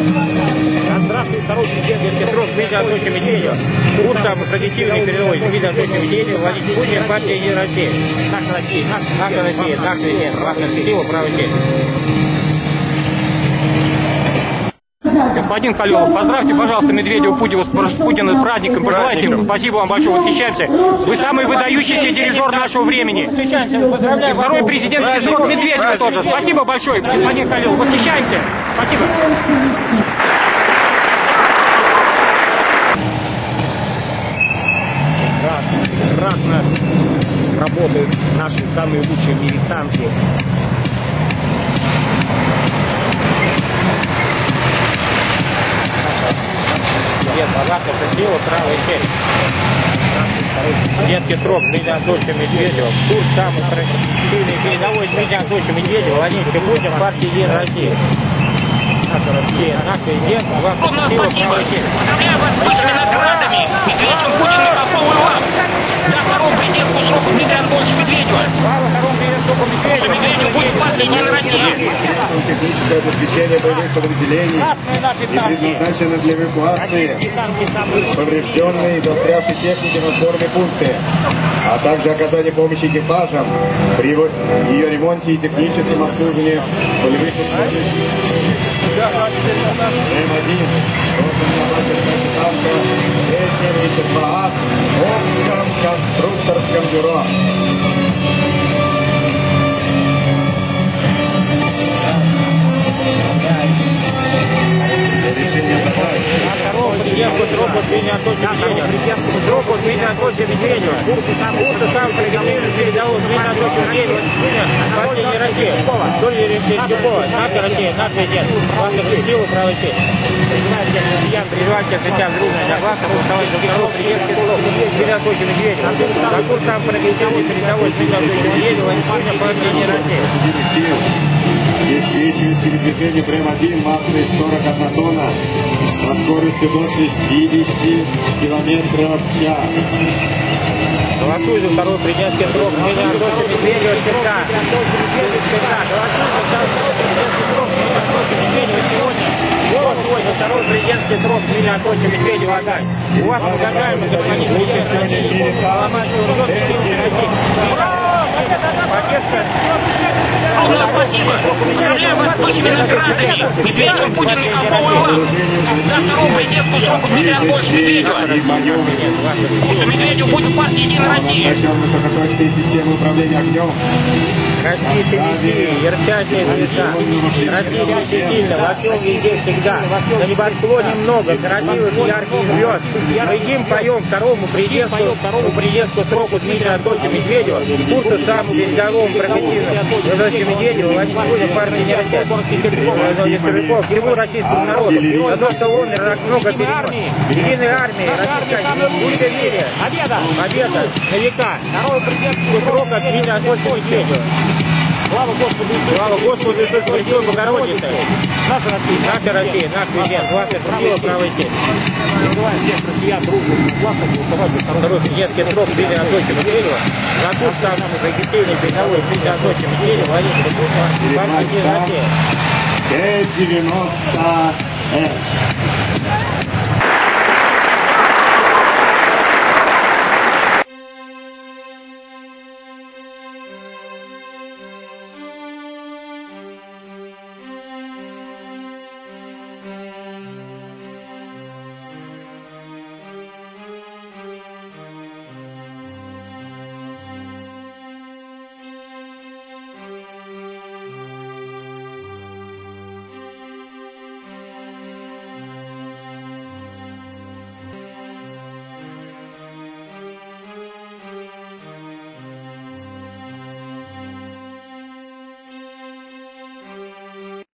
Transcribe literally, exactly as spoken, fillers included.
Здравствуйте, второй президент Петров, Дмитрий Анатольевич Медведев. Курсом прогрессивный передовой Дмитрий Анатольевич Медведев, Владимир Путин, партия «Единая Россия». Наша Россия, наша Россия, наш президент, ваша перспектива, правая честь. Господин Халилов, поздравьте, пожалуйста, Медведева, Путина с праздником, пожелайте им. Спасибо вам большое, восхищаемся. Вы самый выдающийся дирижер нашего времени. И второй президент Петров, Медведев тоже. Спасибо большое, господин Халилов, восхищаемся. Спасибо. Прекрасно работают наши самые лучшие в мире танки. Пожалуйста, красиво, правая часть. Президент Петров, Дмитрий Анатольевич Медведев. Курс самый прогрессивный передовой Дмитрий Анатольевич Медведев, Владимир Путин, партия «Единая Россия». Наша Россия, наш президент, вам спасибо. Поздравляю вас с вашими наградами. Медведев, Путин, Михалков и вам. Для второго президентского срока Дмитрия Анатольевича Медведева. Слава второму президентскому Медведеву. Медведев будет партия «Единая Россия». Техническое обеспечение боевых подразделений и предназначено для эвакуации поврежденной и застрявшей техники на сборные пункты, а также оказание помощи экипажам при ее ремонте и техническом обслуживании полевых М один, Т семьдесят два А в Омском конструкторском бюро. Второго президентского срока Дмитрия Анатольевича Медведева. Курсы сам прогрессивный передовой Дмитрия Анатольевича Медведева. Партия «Единая Россия». Долья Рябкова, наша Россия, наш президент. Ваша перспектива, правая честь. Принимайте россиян, призывайте россиян дружно для вас, голосовать за второго президентский срок Дмитрия Анатольевича Медведева. За курс сам прогрессивный передовой Дмитрия Анатольевича Медведева. Партия «Единая Россия». Обеспечивает передвижение Б один массой сорок одна тонна со скоростью до шестидесяти километров в час. Голосуй за второй президентский срок Дмитрия Анатольевича Медведева всегда. Голосуй за второй президентский срок Дмитрия Анатольевича Медведева сегодня. Голосуй за второй президентский срок Дмитрия Анатольевича Медведева отдай. У вас уважаемый господин Медведев, поломать Огромное спасибо. Поздравляю вас с вашими наградами. Медведев, Путин, Михалков и вам. Для второго президентского срока Дмитрия Анатольевича Медведева. Курс Медведев будет партия «Единая Россия». Высокоточные системы управления огнем. Российская Россия, ярчайшая звезда. Россия сильна, во всем везде всегда. На небосклоне много красивых ярких звезд. Мы им поем второму президентскому, второму президентскому сроку Дмитрия Анатольевича Медведева. Курса самому передовому прогрессивному Медведева, Владимир Путин, партия «Единая Россия». Всему российскому народу. За то, что он много перенес. Единой армии, российской, в мире. Победа! Победа! На века! Второго президентского срока Дмитрия Анатольевича Медведева. Слава Господу! Слава Господу Иисусу Христу, Богородице! Наша Россия, наша Россия, наш президент, ваша перспектива, правая честь. Призываем всех россиян дружно, согласно голосовать за второй президентский срок Дмитрия Анатольевича Медведева. За курс самого прогрессивный передовой Дмитрия Анатольевича Медведева, Владимир Путин, партия «Единая Россия». Т девяносто С.